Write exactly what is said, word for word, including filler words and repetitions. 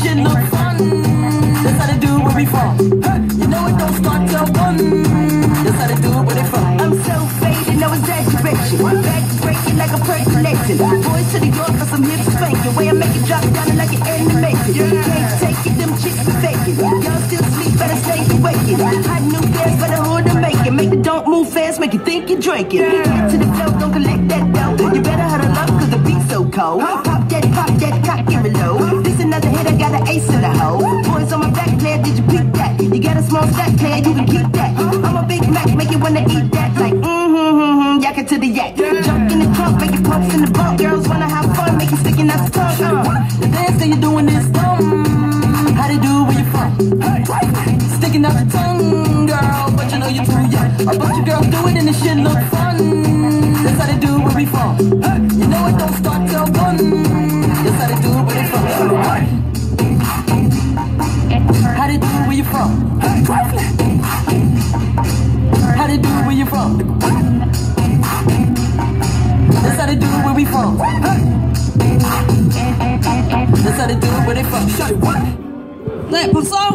shit look fun. That's how they do where we from. You know it don't start till one. That's how they do where they from. I'm so faded, no exaggeration. Back breaking like a percolation. Boys to the York for some hip spanking. Way I make it drop down like an animation. Can't take it, them chicks be faking. Y'all still sleep, better stay awake. Hot new gas, better hold and make it. Make it don't move fast, make you think you're drinking. Get to the flow, don't collect that dough. You better huddle up, cause the beat's so cold. Pop that, pop that, cock and reload. This another hit, I got an ace in the hole. Boys on my back, player, did you peep that? You got a small stack, player, you can keep that. I'm a Big Mac, make you wanna eat that. Like, mm-hmm, mm-hmm, yak it to the yak. Jump in the trunk, make it pumps in the bump. Girls wanna have fun, make you sticking out the tongue. Uh. The dance that you're doing is dumb. How they do where you from? Sticking out your tongue, girl, but you know you're too young. A bunch of girls do it and this shit look fun. That's how they do where we from. You know it don't start till one. That's how they do where they from. How they do where you from? How they do where you from? That's how they do where we from. That's how they do where they from. Shut it, what? 네, 박수!